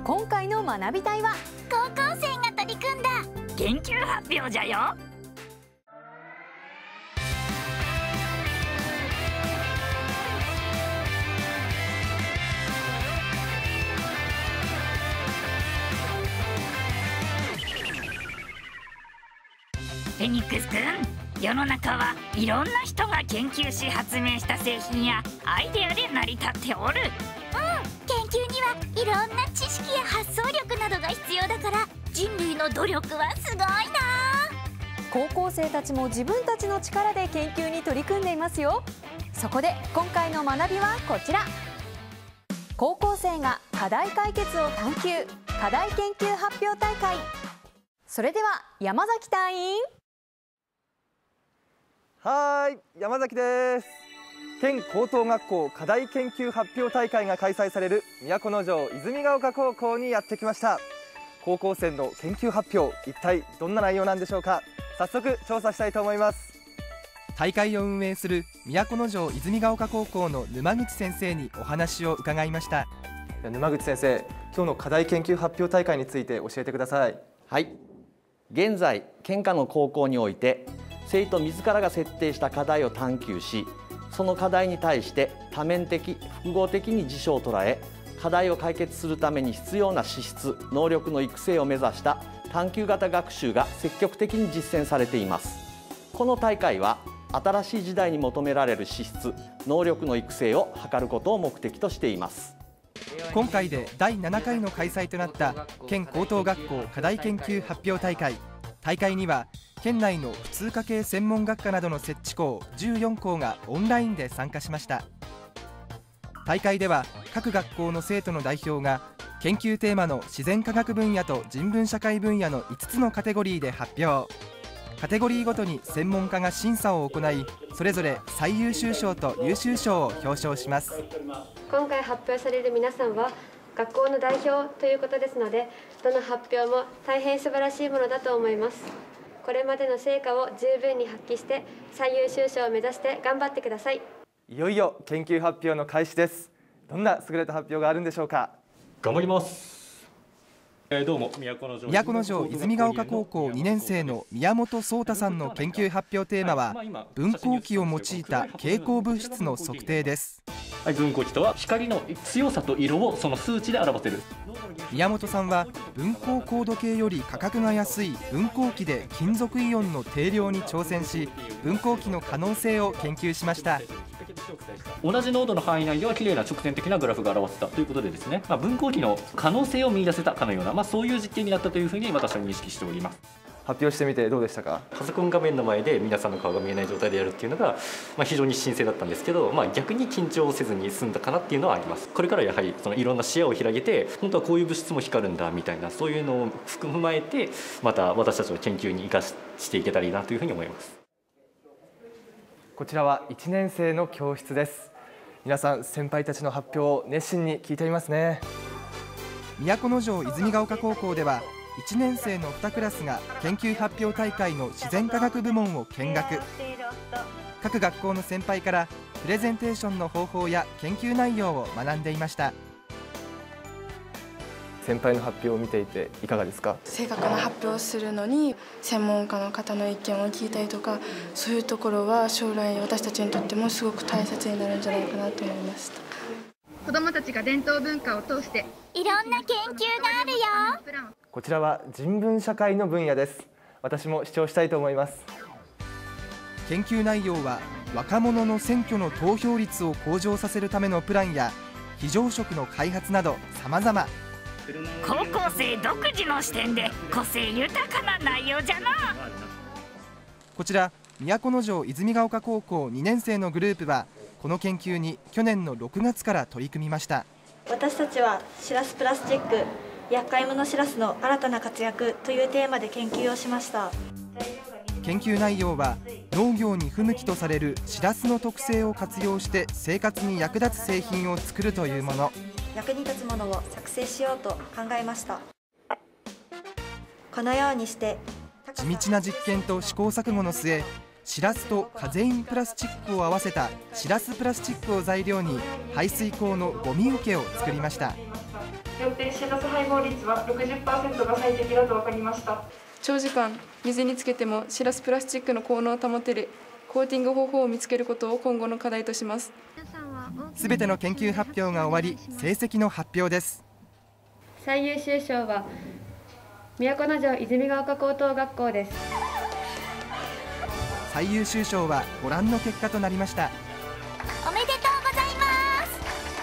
今回の学び隊は高校生が取り組んだ研究発表じゃよ。フェニックスくん、世の中はいろんな人が研究し発明した製品やアイデアで成り立っておる。研究にはいろんな知識や発想力などが必要だから、人類の努力はすごいな。 高校生たちも自分たちの力で研究に取り組んでいますよ。そこで今回の学びはこちら。高校生が課題解決を探求、課題研究発表大会。それでは山崎隊員。 はい、山崎です。県高等学校課題研究発表大会が開催される都城泉ヶ丘高校にやってきました。高校生の研究発表、一体どんな内容なんでしょうか。早速調査したいと思います。 大会を運営する都城泉ヶ丘高校の沼口先生にお話を伺いました。 沼口先生、今日の課題研究発表大会について教えてください。 はい、現在県下の高校において生徒自らが設定した課題を探求し、その課題に対して多面的複合的に事象を捉え、課題を解決するために必要な資質能力の育成を目指した探究型学習が積極的に実践されています。この大会は新しい時代に求められる資質能力の育成を図ることを目的としています。 今回で第7回の開催となった県高等学校課題研究発表大会。大会には県内の普通科系専門学科などの設置校14校がオンラインで参加しました。大会では各学校の生徒の代表が研究テーマの自然科学分野と人文社会分野の5つのカテゴリーで発表。カテゴリーごとに専門家が審査を行い、それぞれ最優秀賞と優秀賞を表彰します。 今回発表される皆さんは学校の代表ということですので、どの発表も大変素晴らしいものだと思います。これまでの成果を十分に発揮して最優秀賞を目指して頑張ってください。 いよいよ研究発表の開始です。どんな優れた発表があるんでしょうか。 頑張ります。どうも都城泉ヶ丘高校2年生の宮本壮太さんの研究発表テーマは分光器を用いた蛍光物質の測定です。 分光器とは光の強さと色をその数値で表せる。 宮本さんは分光高度計より価格が安い分光器で金属イオンの定量に挑戦し、分光器の可能性を研究しました。 同じ濃度の範囲内では綺麗な直線的なグラフが表せたということでですね、分光器の可能性を見出せたかのような、そういう実験になったというふうに私は認識しております。 発表してみてどうでしたか。 パソコン画面の前で皆さんの顔が見えない状態でやるっていうのが、非常に新鮮だったんですけど、逆に緊張せずに済んだかなっていうのはあります。これからやはりそのいろんな視野を広げて、本当はこういう物質も光るんだみたいな、そういうのを踏まえてまた私たちの研究に生かしていけたらいいなというふうに思います。 こちらは1年生の教室です。皆さん先輩たちの発表を熱心に聞いていますね。 都城泉ヶ丘高校では1年生の2クラスが研究発表大会の自然科学部門を見学。各学校の先輩からプレゼンテーションの方法や研究内容を学んでいました。 先輩の発表を見ていていかがですか。 正確な発表をするのに専門家の方の意見を聞いたりとか、そういうところは将来私たちにとってもすごく大切になるんじゃないかなと思いました。 子どもたちが伝統文化を通していろんな研究があるよ。 こちらは人文社会の分野です。私も視聴したいと思います。 研究内容は若者の選挙の投票率を向上させるためのプランや非常食の開発など様々。 高校生独自の視点で個性豊かな内容じゃな。 こちら都城泉ヶ丘高校2年生のグループはこの研究に去年の6月から取り組みました。 私たちはシラスプラスチック厄介者シラスの新たな活躍というテーマで研究をしました。 研究内容は農業に不向きとされるシラスの特性を活用して生活に役立つ製品を作るというもの。 役に立つものを作成しようと考えました。このようにして地道な実験と試行錯誤の末、シラスとカゼインプラスチックを合わせたシラスプラスチックを材料に排水口のゴミ受けを作りました。 よってシラス配合率は 60% が最適だと分かりました。 長時間水につけてもシラスプラスチックの効能を保てるコーティング方法を見つけることを今後の課題とします。 すべての研究発表が終わり、成績の発表です。 最優秀賞は都城泉ヶ丘高等学校です。 最優秀賞はご覧の結果となりました。 おめでとうございます。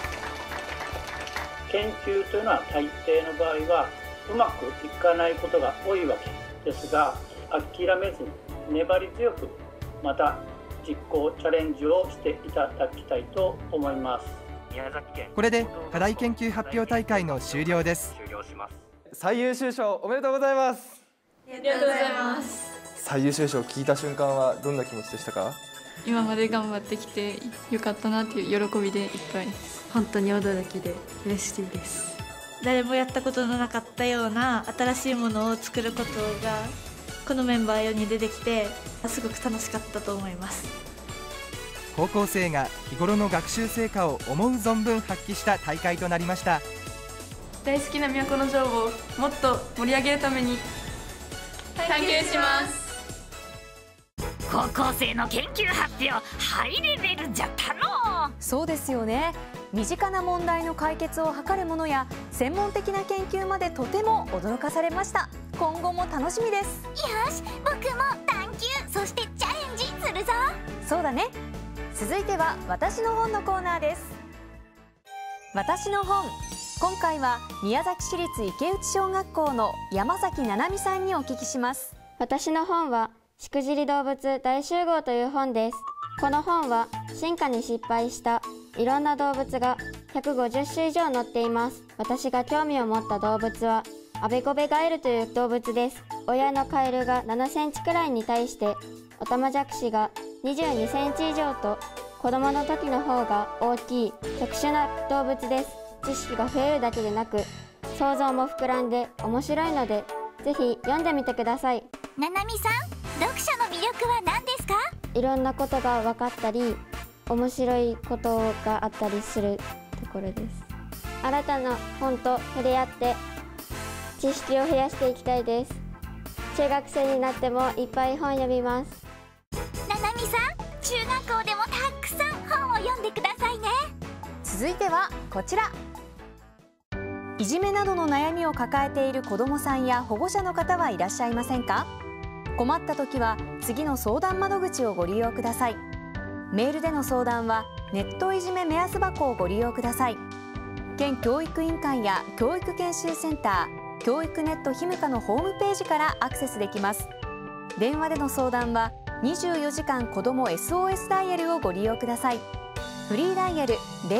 研究というのは大抵の場合はうまくいかないことが多いわけですが、諦めずに粘り強くまた実行チャレンジをしていただきたいと思います。 これで課題研究発表大会の終了です。 最優秀賞おめでとうございます。 ありがとうございます。 最優秀賞を聞いた瞬間はどんな気持ちでしたか？ 今まで頑張ってきてよかったなっていう喜びでいっぱいです。本当に驚きで嬉しいです。 誰もやったことのなかったような新しいものを作ることがこのメンバー4人出てきてすごく楽しかったと思います。 高校生が日頃の学習成果を思う存分発揮した大会となりました。 大好きな都城をもっと盛り上げるために探究します。 高校生の研究発表ハイレベルじゃったの。 そうですよね。身近な問題の解決を図るものや専門的な研究までとても驚かされました。今後も楽しみです。 よし、僕も探究そしてチャレンジするぞ。 そうだね。続いては私の本のコーナーです。私の本、今回は宮崎市立池内小学校の山崎七海さんにお聞きします。 私の本はしくじり動物大集合という本です。この本は進化に失敗したいろんな動物が150種以上載っています。私が興味を持った動物はアベゴベガエルという動物です。親のカエルが7センチくらいに対してオタマジャクシが22センチ以上と子供の時の方が大きい特殊な動物です。知識が増えるだけでなく想像も膨らんで面白いのでぜひ読んでみてください。 ななみさん、読書の魅力は何ですか？ いろんなことが分かったり面白いことがあったりするところです。新たな本と触れ合って知識を増やしていきたいです。中学生になってもいっぱい本読みます。 ななみさん、中学校でもたくさん本を読んでくださいね。 続いてはこちら。いじめなどの悩みを抱えている子どもさんや保護者の方はいらっしゃいませんか？困った時は次の相談窓口をご利用ください。メールでの相談はネットいじめ目安箱をご利用ください。県教育委員会や教育研修センター、教育ネットひむかのホームページからアクセスできます。電話での相談は24時間子ども SOS ダイヤルをご利用ください。フリーダイヤル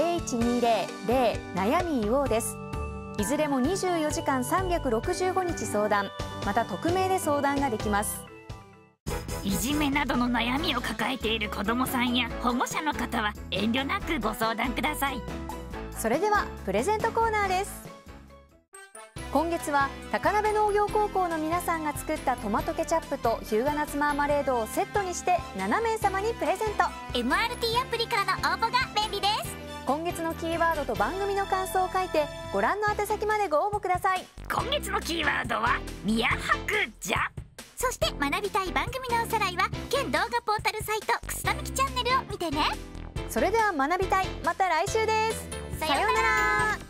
0120-0 悩み言おうです。いずれも24時間365日相談、また匿名で相談ができます。 いじめなどの悩みを抱えている子どもさんや保護者の方は遠慮なくご相談ください。 それではプレゼントコーナーです。今月は高鍋農業高校の皆さんが作ったトマトケチャップと日向夏マーマレードをセットにして7名様にプレゼント。 MRT アプリからの応募が便利です。 今月のキーワードと番組の感想を書いてご覧の宛先までご応募ください。 今月のキーワードは宮博じゃ。そして学びたい番組のおさらいは県動画ポータルサイトくすたみきチャンネルを見てね。 それでは学びたい、また来週です。 さようなら。